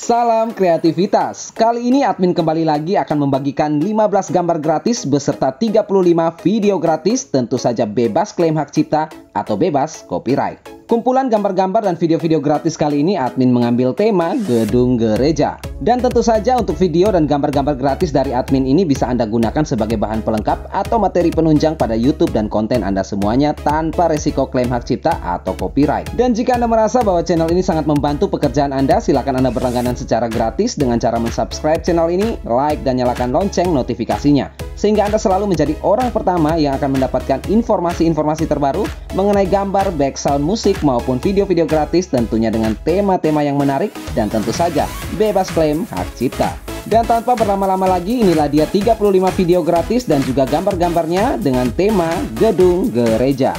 Salam kreativitas. Kali ini admin kembali lagi akan membagikan 15 gambar gratis beserta 35 video gratis, tentu saja bebas klaim hak cipta atau bebas copyright. Kumpulan gambar-gambar dan video-video gratis kali ini admin mengambil tema gedung gereja. Dan tentu saja untuk video dan gambar-gambar gratis dari admin ini bisa Anda gunakan sebagai bahan pelengkap atau materi penunjang pada YouTube dan konten Anda semuanya tanpa resiko klaim hak cipta atau copyright. Dan jika Anda merasa bahwa channel ini sangat membantu pekerjaan Anda, silakan Anda berlangganan secara gratis dengan cara mensubscribe channel ini, like dan nyalakan lonceng notifikasinya. Sehingga Anda selalu menjadi orang pertama yang akan mendapatkan informasi-informasi terbaru mengenai gambar, back sound musik maupun video-video gratis tentunya dengan tema-tema yang menarik dan tentu saja bebas klaim hak cipta. Dan tanpa berlama-lama lagi, inilah dia 35 video gratis dan juga gambar-gambarnya dengan tema gedung gereja.